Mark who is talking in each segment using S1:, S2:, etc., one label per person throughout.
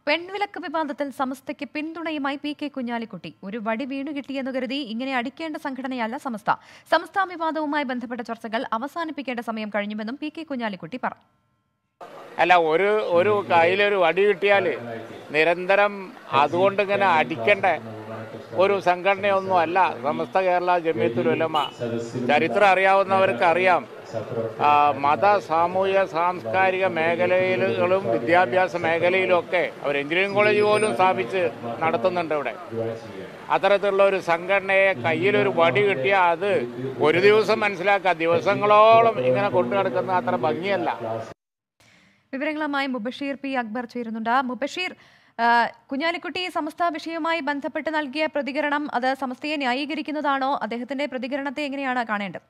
S1: പെൺവിലക്ക് വിവാദത്തിൽ സമസ്തയ്ക്ക് പിന്തുണയുമായി P K Kunhalikutty. ഒരു വടി വീണു കിട്ടിയെന്ന് കരുതി ഇങ്ങനെ അടിക്കേണ്ട സംഘടനയല്ല സമസ്ത. സമസ്ത വിവാദവുമായി ബന്ധപ്പെട്ട ചർച്ചകൾ അവസാനിപ്പിക്കേണ്ട സമയം കഴിഞ്ഞുവെന്നും പി കെ കുഞ്ഞാലിക്കുട്ടി പറഞ്ഞു.
S2: അല്ല, ഒരു കയ്യിലൊരു വടി കിട്ടിയാൽ നിരന്തരം അതുകൊണ്ട് ഇങ്ങനെ അടിക്കേണ്ട ഒരു സംഘടനയൊന്നും അല്ല സമസ്ത കേരള ജമിയത്തുൽ ഉലമ. ചരിത്രം അറിയാവുന്നവർക്ക് അറിയാം, മത സാമൂഹിക സാംസ്കാരിക മേഖലയിലും വിദ്യാഭ്യാസ മേഖലയിലുമൊക്കെ അവർ എഞ്ചിനീയറിംഗ് കോളേജ് പോലും സ്ഥാപിച്ച് നടത്തുന്നുണ്ട്. ഇവിടെ അത്തരത്തിലുള്ള ഒരു സംഘടനയെ കയ്യിലൊരു വടി കിട്ടിയാൽ അത് ഒരു ദിവസം മനസ്സിലാക്കുക, ദിവസങ്ങളോളം ഇങ്ങനെ കൊണ്ടു നടക്കുന്നത് അത്ര ഭംഗിയല്ല.
S1: വിവരങ്ങളുമായി മുബഷീർ പി അക്ബർ ചേരുന്നുണ്ട്. മുബഷീർ, കുഞ്ഞാലിക്കുട്ടി സമസ്ത വിഷയവുമായി ബന്ധപ്പെട്ട് നൽകിയ പ്രതികരണം അത് സമസ്തയെ ന്യായീകരിക്കുന്നതാണോ? അദ്ദേഹത്തിന്റെ പ്രതികരണത്തെ എങ്ങനെയാണ് കാണേണ്ടത്?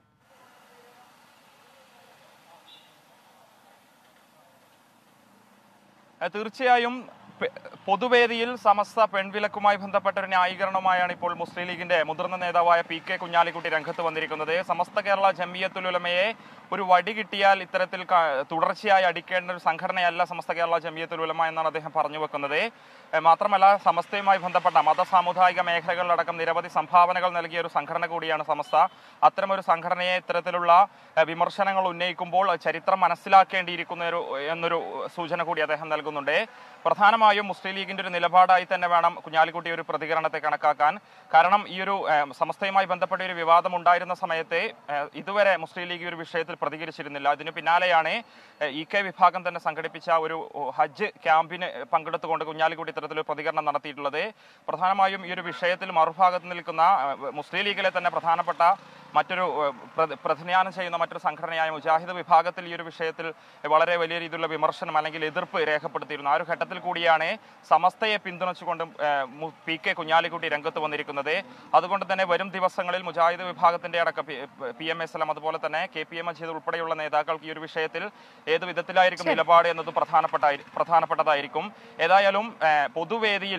S3: തീർച്ചയായും പൊതുവേദിയിൽ സമസ്ത പെൺവിലക്കുമായി ബന്ധപ്പെട്ട ഒരു ന്യായീകരണവുമായാണ് ഇപ്പോൾ മുസ്ലിം ലീഗിന്റെ മുതിർന്ന നേതാവായ പി കെ കുഞ്ഞാലിക്കുട്ടി രംഗത്ത് വന്നിരിക്കുന്നത്. സമസ്ത കേരള ജമിയത്തുൽ ഉലമയെ ഒരു വടി കിട്ടിയാൽ ഇത്തരത്തിൽ തുടർച്ചയായി അടിക്കേണ്ട ഒരു സംഘടനയല്ല സമസ്ത കേരള ജമിയത്തുൽ ഉലമ എന്നാണ് അദ്ദേഹം പറഞ്ഞു വെക്കുന്നത്. മാത്രമല്ല, സമസ്തയുമായി ബന്ധപ്പെട്ട മത സാമുദായിക മേഖലകളിലടക്കം നിരവധി സംഭാവനകൾ നൽകിയ ഒരു സംഘടന കൂടിയാണ് സമസ്ത. അത്തരമൊരു സംഘടനയെ ഇത്തരത്തിലുള്ള വിമർശനങ്ങൾ ഉന്നയിക്കുമ്പോൾ ചരിത്രം മനസ്സിലാക്കേണ്ടിയിരിക്കുന്ന എന്നൊരു സൂചന കൂടി അദ്ദേഹം നൽകുന്നുണ്ട്. പ്രധാനമായും മുസ്ലിം ലീഗിന്റെ ഒരു നിലപാടായി തന്നെ വേണം കുഞ്ഞാലിക്കുട്ടി ഒരു പ്രതികരണത്തെ കണക്കാക്കാൻ. കാരണം ഈ ഒരു സമസ്തയുമായി ബന്ധപ്പെട്ട ഒരു വിവാദം ഉണ്ടായിരുന്ന സമയത്ത് ഇതുവരെ മുസ്ലിം ലീഗ് ഒരു വിഷയത്തിൽ പ്രതികരിച്ചിരുന്നില്ല. അതിന് പിന്നാലെയാണ് ഇ.കെ. വിഭാഗം തന്നെ സംഘടിപ്പിച്ച ഒരു ഹജ്ജ് ക്യാമ്പിന് പങ്കെടുത്തുകൊണ്ട് കുഞ്ഞാലിക്കുട്ടി ഇത്തരത്തിലൊരു പ്രതികരണം നടത്തിയിട്ടുള്ളത്. പ്രധാനമായും ഈ ഒരു വിഷയത്തിൽ മറുഭാഗത്ത് നിൽക്കുന്ന മുസ്ലിം ലീഗിലെ തന്നെ പ്രധാനപ്പെട്ട മറ്റൊരു പ്രതിനിധാനം ചെയ്യുന്ന മറ്റൊരു സംഘടനയായ മുജാഹിദ് വിഭാഗത്തിൽ ഈ ഒരു വിഷയത്തിൽ വളരെ വലിയ രീതിയിലുള്ള വിമർശനം അല്ലെങ്കിൽ എതിർപ്പ് രേഖപ്പെടുത്തിയിരുന്നു. ആ ഒരു ഘട്ടത്തിൽ കൂടിയാണ് സമസ്തയെ പിന്തുണച്ചുകൊണ്ട് പി കെ കുഞ്ഞാലിക്കുട്ടി രംഗത്ത് വന്നിരിക്കുന്നത്. അതുകൊണ്ട് തന്നെ വരും ദിവസങ്ങളിൽ മുജാഹിദ് വിഭാഗത്തിന്റെ അടക്കം PMSLM അതുപോലെ തന്നെ KPM മജീദ് ഉൾപ്പെടെയുള്ള നേതാക്കൾക്ക് ഈ ഒരു വിഷയത്തിൽ ഏത് വിധത്തിലായിരിക്കും നിലപാട് എന്നത് പ്രധാനപ്പെട്ടതായിരിക്കും. ഏതായാലും പൊതുവേദിയിൽ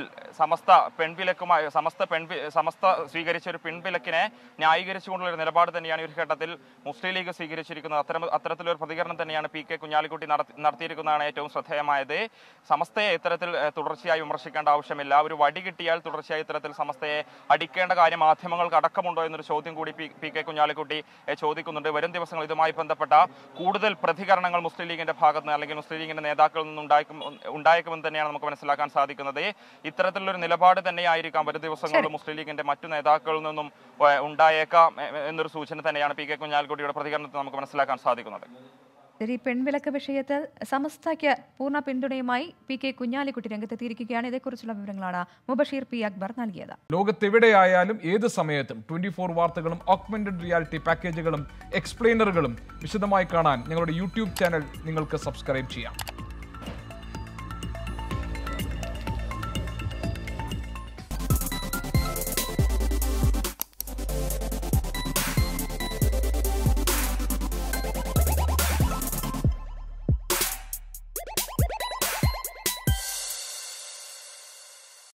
S3: സമസ്ത സ്വീകരിച്ച ഒരു പിൻവിലക്കിനെ ന്യായീകരിച്ചുകൊണ്ടുള്ള ഒരു നിലപാട് തന്നെയാണ് ഈ ഒരു ഘട്ടത്തിൽ മുസ്ലിം ലീഗ് സ്വീകരിച്ചിരിക്കുന്നത്. അത്തരത്തിലൊരു പ്രതികരണം തന്നെയാണ് പി കെ കുഞ്ഞാലിക്കുട്ടി നടത്തിയിരിക്കുന്നതാണ് ഏറ്റവും ശ്രദ്ധേയമായത്. സമസ്തയെ ഇത്തരത്തിൽ തുടർച്ചയായി വിമർശിക്കേണ്ട ആവശ്യമില്ല. ഒരു വടി കിട്ടിയാൽ തുടർച്ചയായി ഇത്തരത്തിൽ സമസ്തയെ അടിക്കേണ്ട കാര്യം മാധ്യമങ്ങൾക്ക് അടക്കമുണ്ടോ എന്നൊരു ചോദ്യം കൂടി പി കെ കുഞ്ഞാലിക്കുട്ടി ചോദിക്കുന്നുണ്ട്. വരും ദിവസങ്ങൾ ഇതുമായി ബന്ധപ്പെട്ട കൂടുതൽ പ്രതികരണങ്ങൾ മുസ്ലിം ലീഗിന്റെ ഭാഗത്ത് നിന്ന് അല്ലെങ്കിൽ മുസ്ലിം ലീഗിന്റെ നേതാക്കളിൽ നിന്ന് ഉണ്ടായേക്കുമെന്ന് തന്നെയാണ് നമുക്ക് മനസ്സിലാക്കാൻ സാധിക്കുന്നത്. ഇത്തരത്തിലുള്ളൊരു നിലപാട് തന്നെയായിരിക്കാം വരും ദിവസങ്ങളിൽ മുസ്ലിം ലീഗിന്റെ മറ്റു നേതാക്കളിൽ നിന്നും ഉണ്ടായേക്കാം എന്നൊരു സൂചന തന്നെയാണ് പി കെ കുഞ്ഞാലിക്കുട്ടിയുടെ പ്രതികരണത്തിൽ നമുക്ക് മനസ്സിലാക്കാൻ സാധിക്കുന്നത്.
S1: പെൺവിലക്ക് വിഷയത്തിൽ സമസ്തയ്ക്ക് പൂർണ്ണ പിന്തുണയുമായി പി കെ കുഞ്ഞാലിക്കുട്ടി രംഗത്തെത്തിയിരിക്കുകയാണ്. ഇതേക്കുറിച്ചുള്ള വിവരങ്ങളാണ് മുബഷീർ പി അക്ബർ നൽകിയത്.
S4: ലോകത്തെവിടെയായാലും ഏത് സമയത്തും 24 വാർത്തകളും ഓഗ്മെന്റഡ് റിയാലിറ്റി പാക്കേജുകളും എക്സ്പ്ലെയിനറുകളും വിശദമായി കാണാൻ ഞങ്ങളുടെ യൂട്യൂബ് ചാനൽ നിങ്ങൾക്ക് സബ്സ്ക്രൈബ് ചെയ്യാം.